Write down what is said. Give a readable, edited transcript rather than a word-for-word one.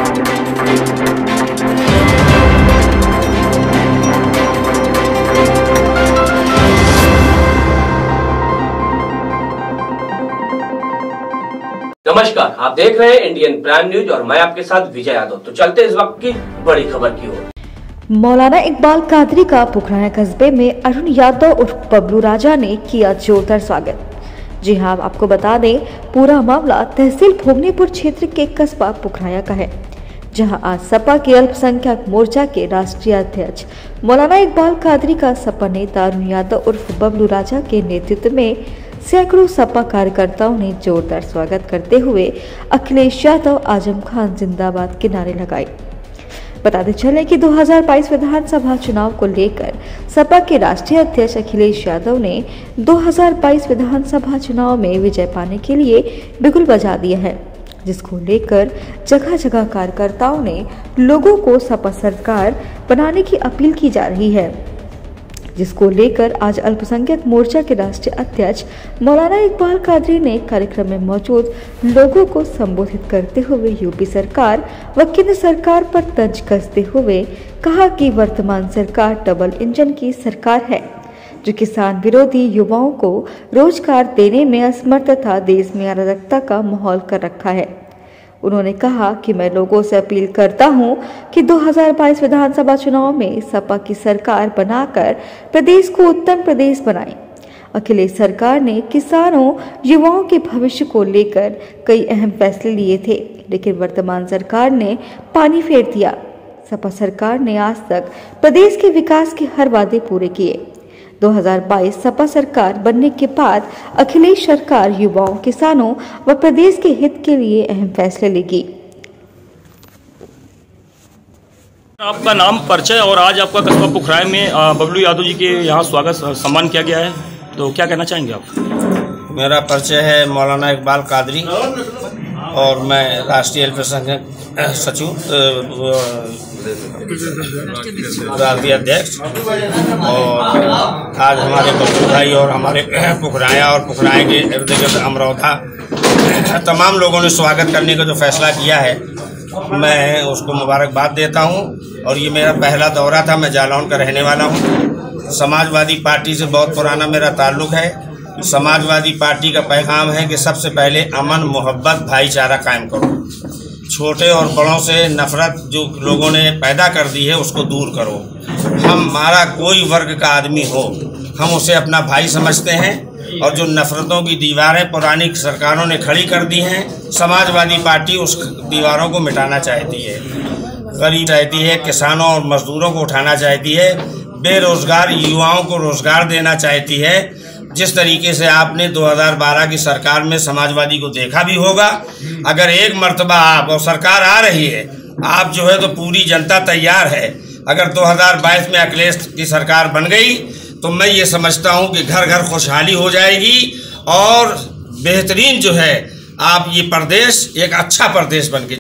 नमस्कार, आप देख रहे हैं इंडियन प्राइम न्यूज और मैं आपके साथ विजय यादव। तो चलते इस वक्त की बड़ी खबर की ओर। मौलाना इकबाल कादरी का पुखराया कस्बे में अरुण यादव उर्फ बबलू राजा ने किया जोरदार स्वागत। जी हां, आपको बता दें, पूरा मामला तहसील भोगनीपुर क्षेत्र के कस्बा पुखराया का है, जहां आज सपा के अल्पसंख्यक मोर्चा के राष्ट्रीय अध्यक्ष मौलाना इकबाल कादरी का सपा नेता अरुण यादव उर्फ बबलू राजा के नेतृत्व में सैकड़ों सपा कार्यकर्ताओं ने जोरदार स्वागत करते हुए अखिलेश यादव आजम खान जिंदाबाद के नारे लगाए। बताते चले कि 2022 विधानसभा चुनाव को लेकर सपा के राष्ट्रीय अध्यक्ष अखिलेश यादव ने 2022 विधानसभा चुनाव में विजय पाने के लिए बिगुल बजा दिया है, जिसको लेकर जगह जगह कार्यकर्ताओं ने लोगों को सपा सरकार बनाने की अपील की जा रही है, जिसको लेकर आज अल्पसंख्यक मोर्चा के राष्ट्रीय अध्यक्ष मौलाना इकबाल कादरी ने कार्यक्रम में मौजूद लोगों को संबोधित करते हुए यूपी सरकार व केंद्र सरकार पर तंज कसते हुए कहा कि वर्तमान सरकार डबल इंजन की सरकार है, जो किसान विरोधी युवाओं को रोजगार देने में असमर्थ तथा देश में अराजकता का माहौल कर रखा है। उन्होंने कहा कि मैं लोगों से अपील करता हूं कि 2022 विधानसभा चुनाव में सपा की सरकार बनाकर प्रदेश को उत्तम प्रदेश बनाएं। अखिलेश सरकार ने किसानों युवाओं के भविष्य को लेकर कई अहम फैसले लिए थे, लेकिन वर्तमान सरकार ने पानी फेर दिया। सपा सरकार ने आज तक प्रदेश के विकास के हर वादे पूरे किए। 2022 सपा सरकार बनने के बाद अखिलेश सरकार युवाओं, किसानों व प्रदेश के हित के लिए अहम फैसले लेगी। आपका नाम, परिचय और आज आपका कस्बा पुखराया में बबलू यादव जी के यहाँ स्वागत सम्मान किया गया है, तो क्या कहना चाहेंगे आप? मेरा परिचय है मौलाना इकबाल कादरी और मैं राष्ट्रीय अल्पसंख्यक सचिव राष्ट्रीय अध्यक्ष। और आज हमारे बबलू भाई और हमारे पुखराया और पुखराया के इर्द गिर्द अमरौधा तमाम लोगों ने स्वागत करने का जो फैसला किया है, मैं उसको मुबारकबाद देता हूं। और ये मेरा पहला दौरा था। मैं जालौन का रहने वाला हूं। समाजवादी पार्टी से बहुत पुराना मेरा ताल्लुक़ है। समाजवादी पार्टी का पैगाम है कि सबसे पहले अमन, मोहब्बत, भाईचारा कायम करो। छोटे और बड़ों से नफरत जो लोगों ने पैदा कर दी है उसको दूर करो। हमारा कोई वर्ग का आदमी हो, हम उसे अपना भाई समझते हैं। और जो नफरतों की दीवारें पुरानी सरकारों ने खड़ी कर दी हैं, समाजवादी पार्टी उस दीवारों को मिटाना चाहती है। गरीब चाहती है, किसानों और मजदूरों को उठाना चाहती है, बेरोजगार युवाओं को रोजगार देना चाहती है। जिस तरीके से आपने 2012 की सरकार में समाजवादी को देखा भी होगा, अगर एक मर्तबा आप और सरकार आ रही है, आप जो है तो पूरी जनता तैयार है। अगर 2022 में अखिलेश की सरकार बन गई तो मैं ये समझता हूँ कि घर घर खुशहाली हो जाएगी और बेहतरीन जो है आप ये प्रदेश एक अच्छा प्रदेश बन के